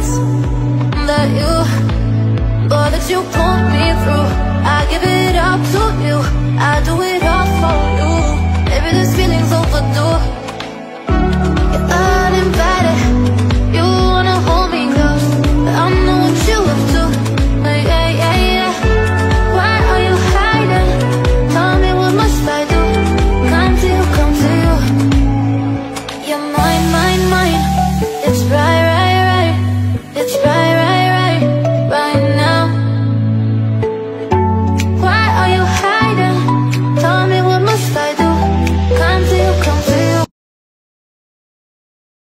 thoughts that you put me through. I give it up to you, I do it all for you. Maybe this feeling's overdue.